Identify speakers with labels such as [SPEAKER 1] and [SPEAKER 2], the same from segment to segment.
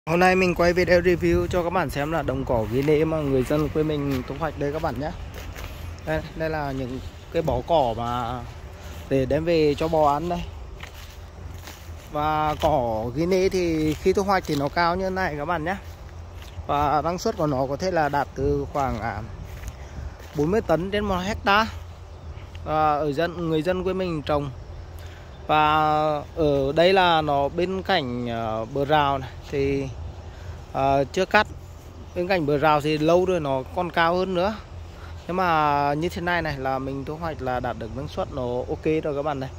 [SPEAKER 1] Hôm nay mình quay video review cho các bạn xem là đồng cỏ Guinea mà người dân quê mình thu hoạch đây các bạn nhé. Đây là những cái bó cỏ mà để đem về cho bò ăn đây. Và cỏ Guinea thì khi thu hoạch thì nó cao như thế này các bạn nhé. Và năng suất của nó có thể là đạt từ khoảng 40 tấn đến 1 hecta. Và người dân quê mình trồng. Và ở đây là nó bên cạnh bờ rào này thì chưa cắt. Bên cạnh bờ rào thì lâu rồi nó còn cao hơn nữa. Nhưng mà như thế này là mình thu hoạch là đạt được năng suất nó ok rồi các bạn này.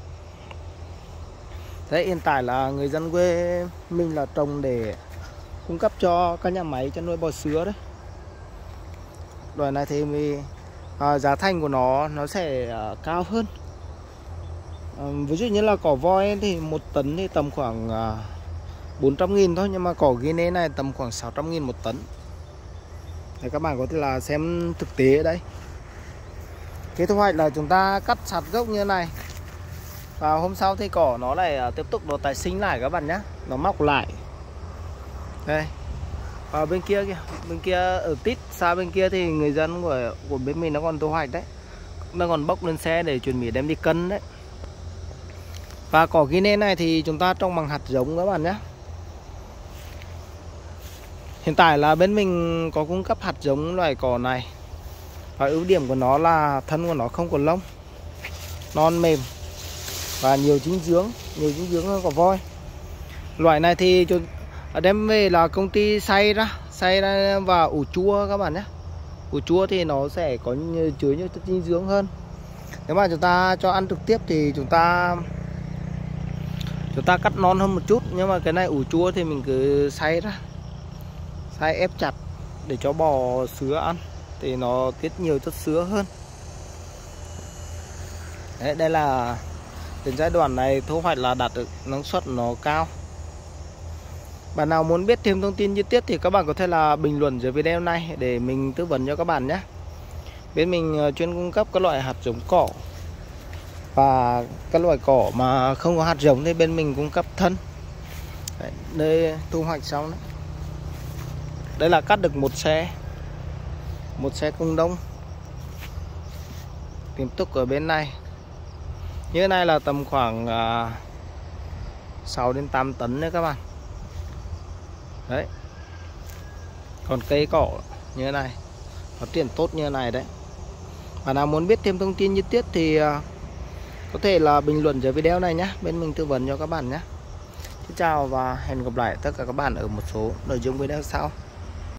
[SPEAKER 1] Thế hiện tại là người dân quê mình là trồng để cung cấp cho các nhà máy chăn nuôi bò sữa đấy. Loại này thì giá thành của nó sẽ cao hơn. Ví dụ như là cỏ voi thì 1 tấn thì tầm khoảng 400.000 thôi. Nhưng mà cỏ Guinea này tầm khoảng 600.000 1 tấn. Để các bạn có thể là xem thực tế ở đây. Cái thu hoạch là chúng ta cắt sạt gốc như thế này. Và hôm sau thì cỏ nó lại tiếp tục nó tái sinh lại các bạn nhé. Nó mọc lại. Đây. Và bên kia kìa, bên kia ở tít xa bên kia thì người dân của bên mình nó còn thu hoạch đấy. Nó còn bốc lên xe để chuẩn bị đem đi cân đấy. Và cỏ Guinea này thì chúng ta trồng bằng hạt giống các bạn nhé. Hiện tại là bên mình có cung cấp hạt giống loài cỏ này. Và ưu điểm của nó là thân của nó không có lông, non mềm và nhiều dinh dưỡng hơn cỏ voi. Loại này thì đem về là công ty xay ra và ủ chua các bạn nhé. Ủ chua thì nó sẽ có chứa nhiều chất dinh dưỡng hơn. Nếu mà chúng ta cho ăn trực tiếp thì chúng ta cắt non hơn một chút. Nhưng mà cái này ủ chua thì mình cứ xay ép chặt để cho bò sữa ăn thì nó tiết nhiều chất sữa hơn. Đấy, đây là đến giai đoạn này thu hoạch là đạt được năng suất nó cao. Bạn nào muốn biết thêm thông tin chi tiết thì các bạn có thể là bình luận dưới video này để mình tư vấn cho các bạn nhé. Bên mình chuyên cung cấp các loại hạt giống cỏ. Và các loại cỏ mà không có hạt giống thì bên mình cung cấp thân. Đấy, đây thu hoạch xong đấy. Đây là cắt được một xe công đông. Tiếp tục ở bên này. Như thế này là tầm khoảng 6 đến 8 tấn đấy các bạn. Đấy. Còn cây cỏ như thế này, phát triển tốt như thế này đấy. Bạn nào muốn biết thêm thông tin chi tiết thì có thể là bình luận dưới video này nhé. Bên mình tư vấn cho các bạn nhé. Xin chào và hẹn gặp lại tất cả các bạn ở một số nội dung video sau.